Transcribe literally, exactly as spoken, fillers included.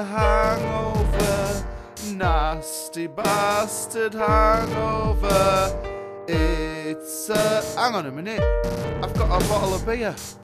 a hangover, nasty bastard hangover. It's a... hang on a minute, I've got a bottle of beer.